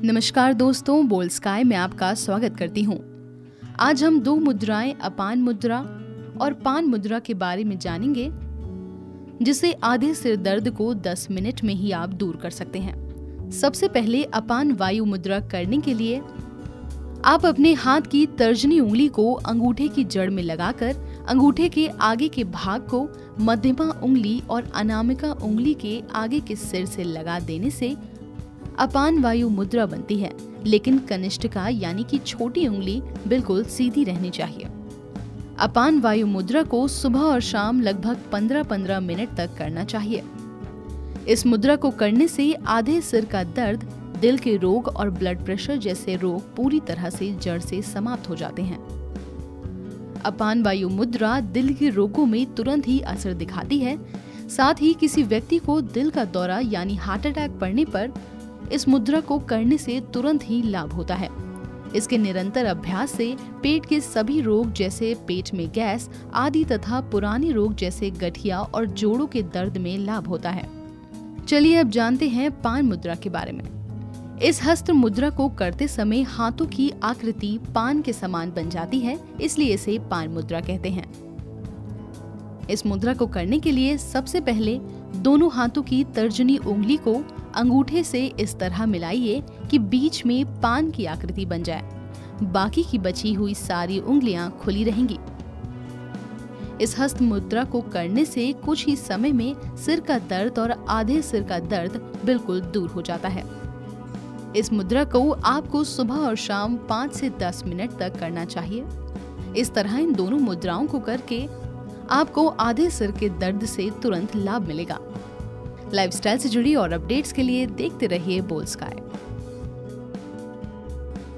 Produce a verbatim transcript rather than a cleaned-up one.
नमस्कार दोस्तों, बोल स्काई में आपका स्वागत करती हूँ। आज हम दो मुद्राएं अपान मुद्रा और पान मुद्रा के बारे में जानेंगे, जिससे आधे सिर दर्द को दस मिनट में ही आप दूर कर सकते हैं। सबसे पहले अपान वायु मुद्रा करने के लिए आप अपने हाथ की तर्जनी उंगली को अंगूठे की जड़ में लगाकर अंगूठे के आगे के भाग को मध्यमा उंगली और अनामिका उंगली के आगे के सिर से लगा देने से अपान वायु मुद्रा बनती है, लेकिन कनिष्ठिका यानी कि छोटी उंगली बिल्कुल सीधी रहनी चाहिए। अपान वायु मुद्रा को सुबह और शाम लगभग पंद्रह पंद्रह मिनट तक करना चाहिए। इस मुद्रा को करने से आधे सिर का दर्द, दिल के रोग और ब्लड प्रेशर जैसे रोग पूरी तरह से जड़ से समाप्त हो जाते हैं। अपान वायु मुद्रा दिल के रोगों में तुरंत ही असर दिखाती है। साथ ही किसी व्यक्ति को दिल का दौरा यानी हार्ट अटैक पड़ने पर इस मुद्रा को करने से तुरंत ही लाभ होता है। इसके निरंतर अभ्यास से पेट के सभी रोग जैसे पेट में गैस आदि तथा पुराने रोग जैसे गठिया और जोड़ों के दर्द में लाभ होता है। चलिए अब जानते हैं पान मुद्रा के बारे में। इस हस्त मुद्रा को करते समय हाथों की आकृति पान के समान बन जाती है, इसलिए इसे पान मुद्रा कहते हैं। इस मुद्रा को करने के लिए सबसे पहले दोनों हाथों की तर्जनी उंगली को अंगूठे से इस तरह मिलाइए कि बीच में पान की आकृति बन जाए। बाकी की बची हुई सारी उंगलियां खुली रहेंगी। इस हस्त मुद्रा को करने से कुछ ही समय में सिर का दर्द और आधे सिर का दर्द बिल्कुल दूर हो जाता है। इस मुद्रा को आपको सुबह और शाम पाँच से दस मिनट तक करना चाहिए। इस तरह इन दोनों मुद्राओं को करके आपको आधे सिर के दर्द से तुरंत लाभ मिलेगा। लाइफस्टाइल से जुड़ी और अपडेट्स के लिए देखते रहिए बोल स्काई।